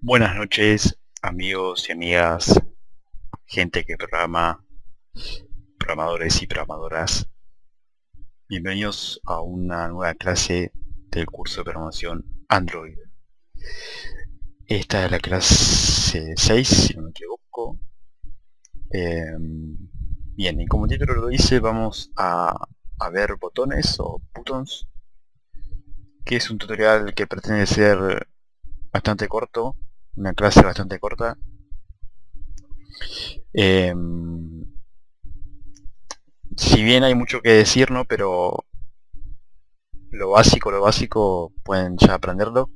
Buenas noches, amigos y amigas, gente que programa, programadores y programadoras. Bienvenidos a una nueva clase del curso de programación Android. Esta es la clase 6, si no me equivoco. Bien, y como el título lo dice, vamos a ver botones o buttons, que es un tutorial que pretende ser bastante corto, una clase bastante corta. Si bien hay mucho que decir, ¿no? Pero lo básico pueden ya aprenderlo.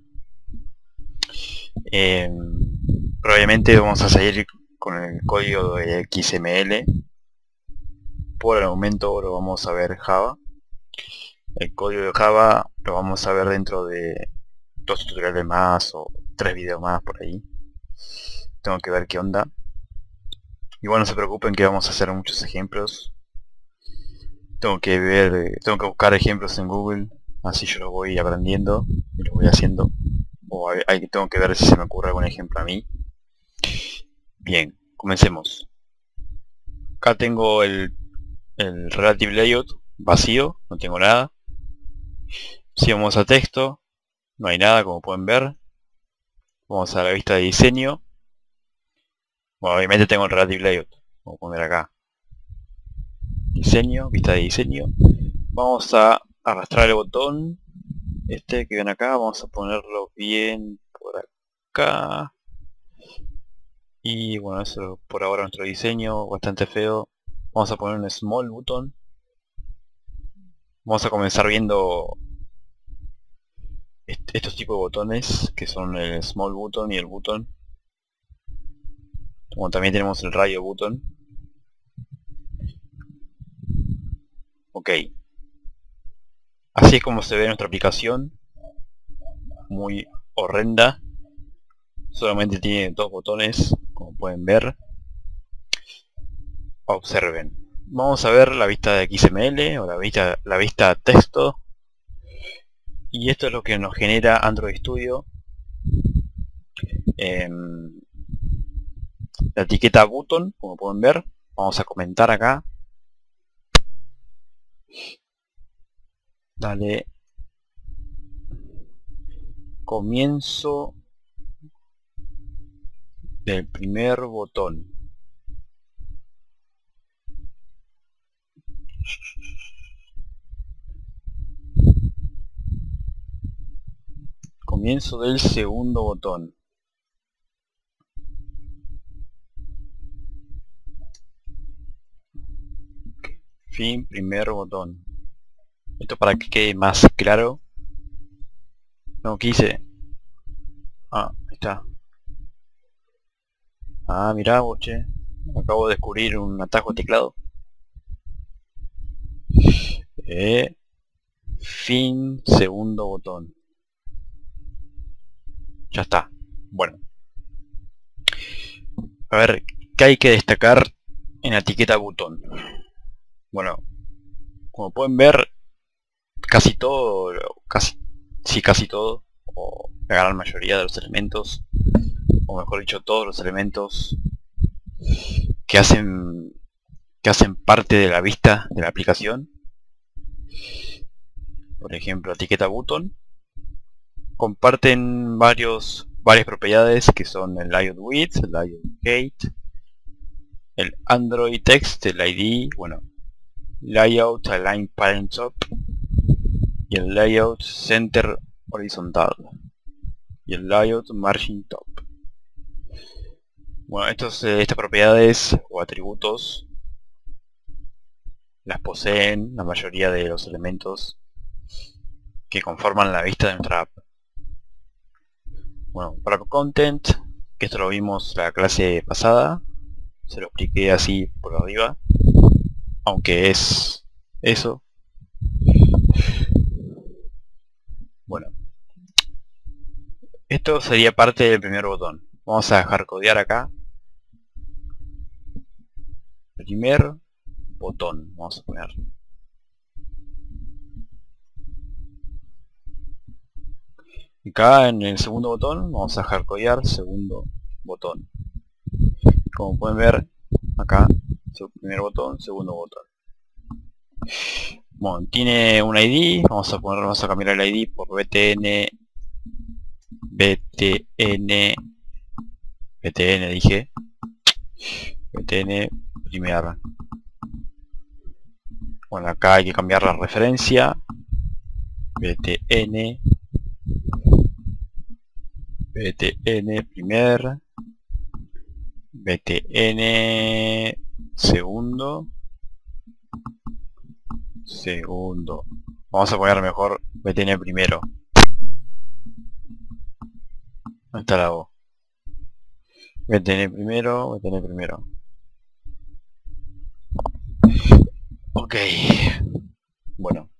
Probablemente vamos a seguir con el código de XML. Por el momento lo vamos a ver Java. El código de Java lo vamos a ver dentro de 2 tutoriales más o 3 videos más por ahí. Tengo que ver qué onda. Igual no se preocupen que vamos a hacer muchos ejemplos. Tengo que buscar ejemplos en Google, así yo los voy aprendiendo y los voy haciendo. O tengo que ver si se me ocurre algún ejemplo a mí. Bien, comencemos. Acá tengo el Relative Layout vacío, no tengo nada. Si vamos a texto, no hay nada como pueden ver. Vamos a la vista de diseño. Bueno, obviamente tengo el Relative Layout, vamos a poner acá. Diseño, vista de diseño. Vamos a arrastrar el botón este que ven acá, vamos a ponerlo bien por acá. Y bueno, eso por ahora nuestro diseño, bastante feo. Vamos a poner un small button. Vamos a comenzar viendo estos tipos de botones, que son el small button y el button. Como también tenemos el radio button. Ok. Así es como se ve nuestra aplicación. Muy horrenda. Solamente tiene 2 botones, como pueden ver. Observen. Vamos a ver la vista de XML o la vista texto. Y esto es lo que nos genera Android Studio. La etiqueta button, como pueden ver. Vamos a comentar acá. Dale. Comienzo del primer botón. Comienzo del segundo botón. Fin, primer botón. Esto para que quede más claro. No quise. Ah, ahí está. Ah, mirá, boche. Acabo de descubrir un atajo de teclado. Fin, segundo botón. Ya está. Bueno. A ver, ¿qué hay que destacar en la etiqueta botón? Bueno, como pueden ver, casi todo, casi todo, o la gran mayoría de los elementos, o mejor dicho, todos los elementos que hacen parte de la vista de la aplicación, por ejemplo, etiqueta button, comparten varias propiedades que son el layout width, el layout height, el Android text, el ID, bueno, layout align parent top y el layout center horizontal y el layout margin top. Bueno, estas propiedades o atributos las poseen la mayoría de los elementos que conforman la vista de nuestra app. Bueno, para content, que esto lo vimos la clase pasada, se lo expliqué así por arriba, aunque es eso. Bueno, esto sería parte del primer botón. Vamos a dejar codear acá. Primer botón, vamos a poner. Acá en el segundo botón vamos a hardcodear segundo botón. Como pueden ver, acá, primer botón, segundo botón. Bueno, tiene un ID, vamos a cambiar el ID por btn dije, btn primer. Bueno, acá hay que cambiar la referencia, btn primer, btn segundo. Vamos a poner mejor btn primero. ¿Dónde está la voz? btn primero. Ok. Bueno,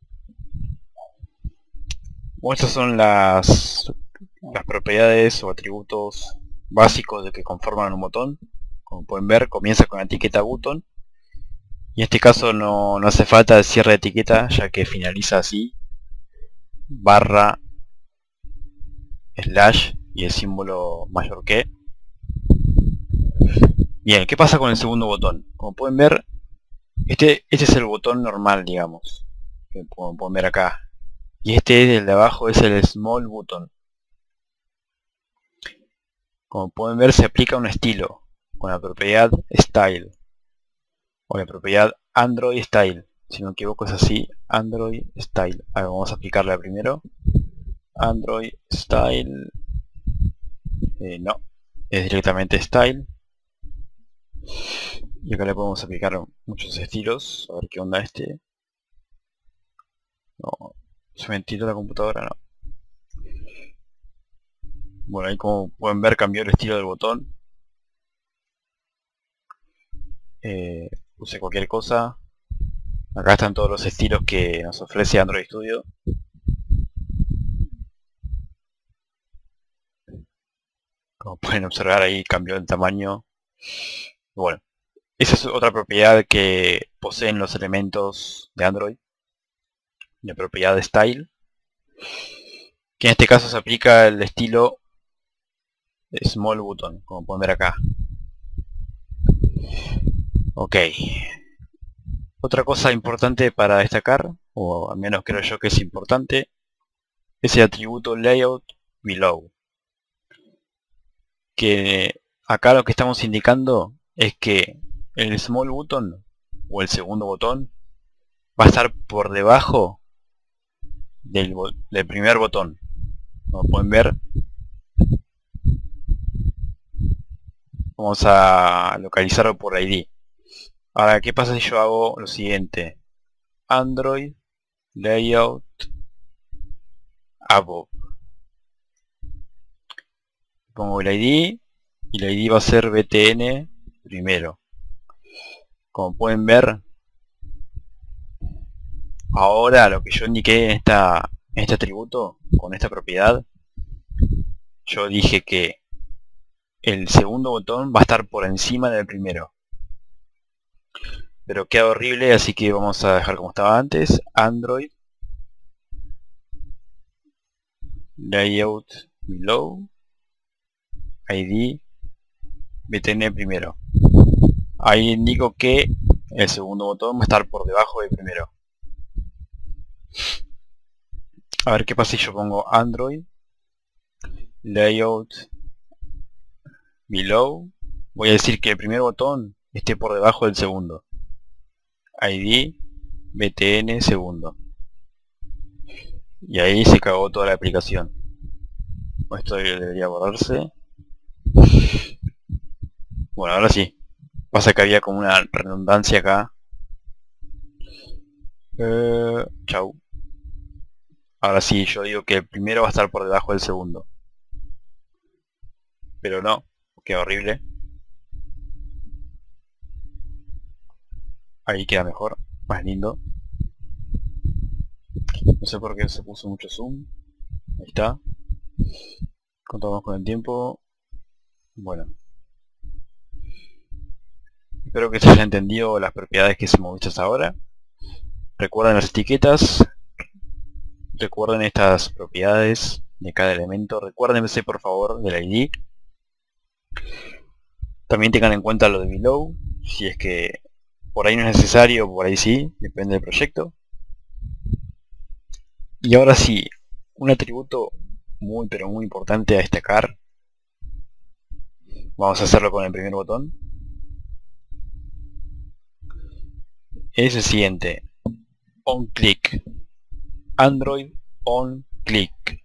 estas son las propiedades o atributos básicos de que conforman un botón. Como pueden ver, comienza con la etiqueta button. Y en este caso no hace falta el cierre de etiqueta, ya que finaliza así, barra, slash y el símbolo mayor que. Bien, ¿qué pasa con el segundo botón? Como pueden ver, este es el botón normal, digamos, como pueden ver acá. Y el de abajo es el small button. Como pueden ver, se aplica un estilo con la propiedad style o la propiedad Android style. Si no me equivoco es así, Android style. A ver, vamos a aplicarla primero. Android style. No, es directamente style. Y acá le podemos aplicar muchos estilos. A ver qué onda este. No, se me tiró la computadora, no. Bueno, ahí como pueden ver cambió el estilo del botón. Puse cualquier cosa. Acá están todos los estilos que nos ofrece Android Studio. Como pueden observar ahí cambió el tamaño. Bueno, esa es otra propiedad que poseen los elementos de Android. La propiedad de style. Que en este caso se aplica el estilo small button, como pueden ver acá. Ok. Otra cosa importante para destacar, o al menos creo yo que es importante, es el atributo layout below. Que acá lo que estamos indicando es que el small button o el segundo botón va a estar por debajo del primer botón. Como pueden ver, vamos a localizarlo por ID. Ahora, ¿qué pasa si yo hago lo siguiente? Android layout above. Pongo el ID y el ID va a ser btn primero. Como pueden ver, ahora lo que yo indiqué en este atributo, con esta propiedad, yo dije que el segundo botón va a estar por encima del primero. Pero queda horrible, así que vamos a dejar como estaba antes. Android layout below ID btn primero. Ahí indico que el segundo botón va a estar por debajo del primero. A ver qué pasa si yo pongo Android layout below. Voy a decir que el primer botón esté por debajo del segundo. ID btn segundo. Y ahí se cagó toda la aplicación. Esto debería borrarse. Bueno, ahora sí. Pasa que había como una redundancia acá. Chau. Ahora sí, yo digo que el primero va a estar por debajo del segundo. Pero no, queda horrible. Ahí queda mejor, más lindo. No sé por qué se puso mucho zoom. Ahí está. Contamos con el tiempo. Bueno. Espero que se haya entendido las propiedades que hemos visto hasta ahora. Recuerden las etiquetas. Recuerden estas propiedades de cada elemento. Recuérdense por favor del ID. También tengan en cuenta lo de below, si es que por ahí no es necesario, por ahí sí, depende del proyecto. Y ahora sí, un atributo muy pero muy importante a destacar. Vamos a hacerlo con el primer botón. Es el siguiente: onClick. Android onClick.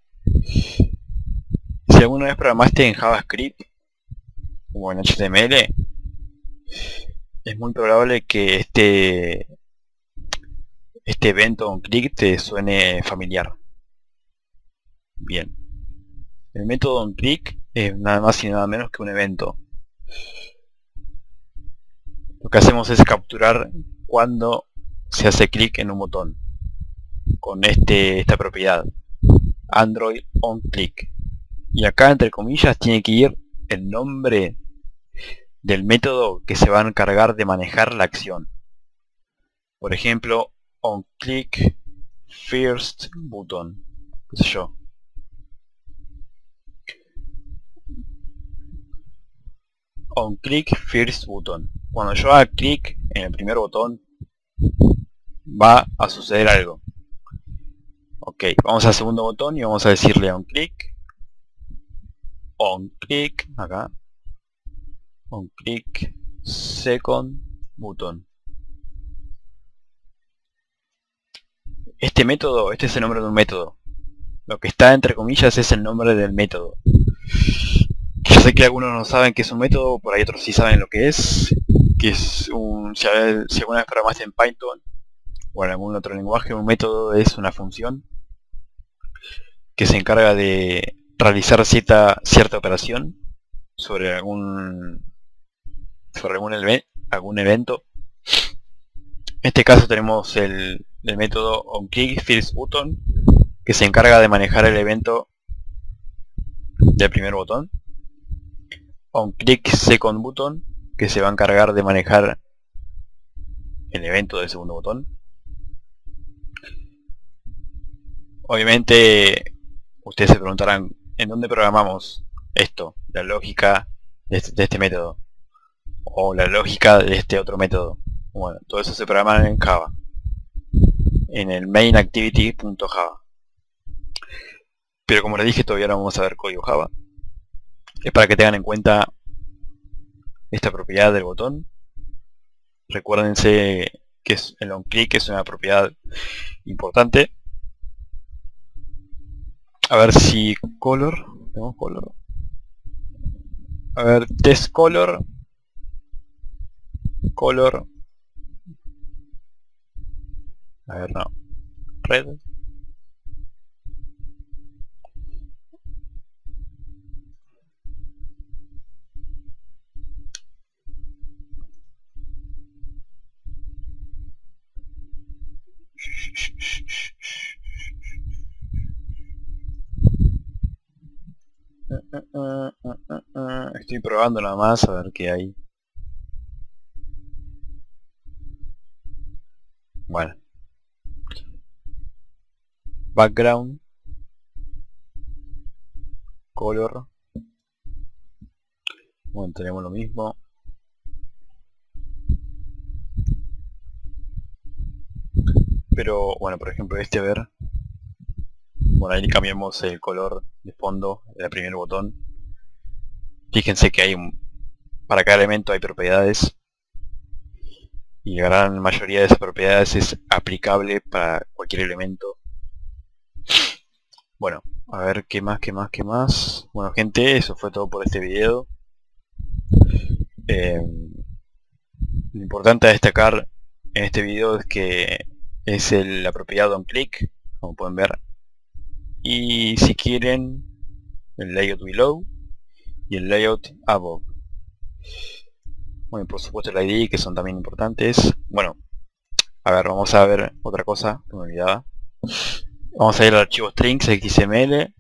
Si alguna vez programaste en JavaScript o en HTML, es muy probable que este evento onClick te suene familiar. Bien, el método onClick es nada más y nada menos que un evento. Lo que hacemos es capturar cuando se hace clic en un botón con esta propiedad, Android onClick. Y acá entre comillas tiene que ir el nombre del método que se va a encargar de manejar la acción. Por ejemplo, onClick first button, qué sé yo. OnClick first button. Cuando yo haga clic en el primer botón va a suceder algo. Ok, vamos al segundo botón y vamos a decirle onClick acá, onClick second button. Este método, este es el nombre de un método. Lo que está entre comillas es el nombre del método. Yo sé que algunos no saben qué es un método, por ahí otros sí saben lo que es. Que es un, si alguna vez programaste en Python o en algún otro lenguaje, un método es una función que se encarga de realizar cierta operación sobre algún evento. En este caso tenemos el método onClick first button, que se encarga de manejar el evento del primer botón. OnClick second button, que se va a encargar de manejar el evento del segundo botón. Obviamente ustedes se preguntarán en dónde programamos esto, la lógica de este método o la lógica de este otro método. Bueno, todo eso se programa en Java, en el mainActivity.java. Pero como les dije, todavía no vamos a ver código Java. Es para que tengan en cuenta esta propiedad del botón. Recuérdense que el onClick es una propiedad importante. A ver si color, tenemos color. A ver, test color. A ver, no. Red. Estoy probando nada más a ver qué hay. Bueno. Background. Color. Bueno, tenemos lo mismo. Pero bueno, por ejemplo a ver. Bueno, ahí cambiamos el color de fondo del primer botón. Fíjense que hay para cada elemento hay propiedades. Y la gran mayoría de esas propiedades es aplicable para cualquier elemento. Bueno, a ver qué más. Bueno gente, eso fue todo por este video. Lo importante a destacar en este video es que es la propiedad onClick, como pueden ver. Y si quieren, el layout below y el layout above. Bueno, y por supuesto el ID, que son también importantes. Bueno, a ver, vamos a ver otra cosa que me olvidaba. Vamos a ir al archivo strings XML,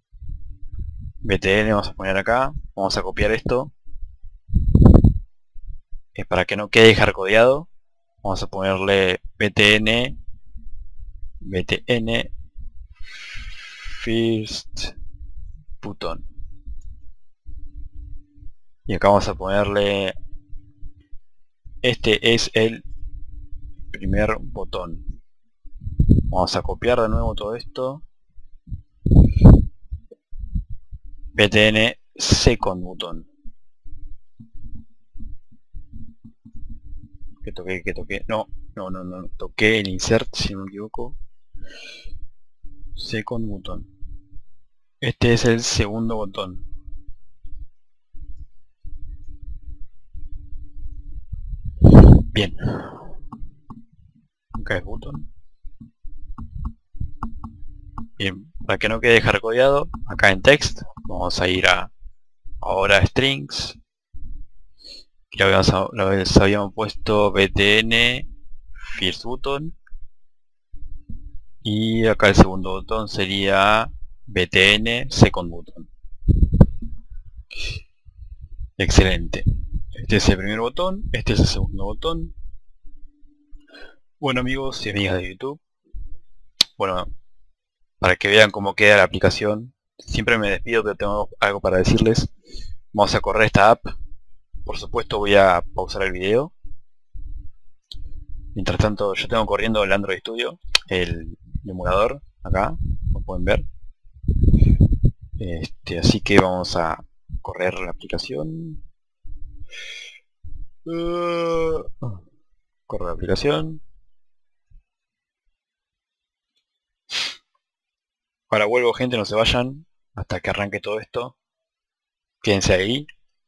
btn, vamos a poner acá, vamos a copiar esto. Para que no quede hardcodeado, vamos a ponerle btn first button. Y acá vamos a ponerle, este es el primer botón. Vamos a copiar de nuevo todo esto. btn second button. Que toqué, no, toqué el insert si no me equivoco. Second button. Este es el segundo botón. Bien. Acá es button. Bien, para que no quede hardcodeado, acá en text vamos a ir a ahora a strings. Que habíamos puesto btn first button. Y acá el segundo botón sería btn second button. Excelente. Este es el primer botón, este es el segundo botón. Bueno amigos y amigas de YouTube, bueno, para que vean cómo queda la aplicación, siempre me despido pero tengo algo para decirles. Vamos a correr esta app. Por supuesto voy a pausar el video. Mientras tanto yo tengo corriendo el Android Studio, el emulador, acá, como pueden ver. Así que vamos a correr la aplicación. Corre la aplicación. Ahora vuelvo, gente, no se vayan hasta que arranque todo esto. Quédense ahí.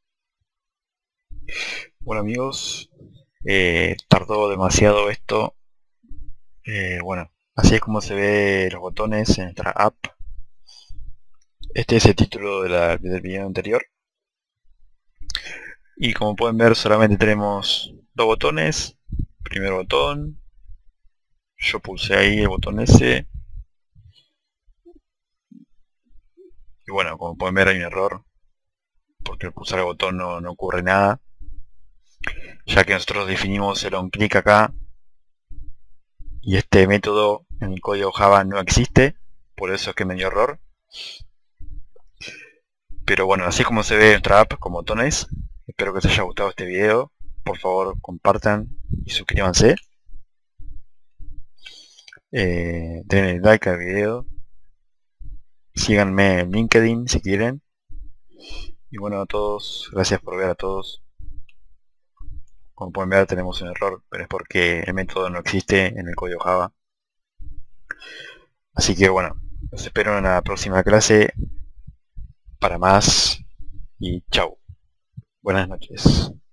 Bueno amigos, tardó demasiado esto. Bueno, así es como se ve los botones en nuestra app. Este es el título del video anterior. Y como pueden ver solamente tenemos dos botones. Primer botón. Yo pulsé ahí el botón S. Y bueno, como pueden ver hay un error. Porque al pulsar el botón no ocurre nada. Ya que nosotros definimos el onClick acá. Y este método en el código Java no existe. Por eso es que me dio error. Pero bueno, así es como se ve nuestra app con botones. Espero que les haya gustado este video. Por favor compartan y suscríbanse. Denle like al video. Síganme en LinkedIn si quieren. Y bueno a todos, gracias por ver a todos. Como pueden ver tenemos un error, pero es porque el método no existe en el código Java. Así que bueno, los espero en la próxima clase para más y chau. Buenas noches.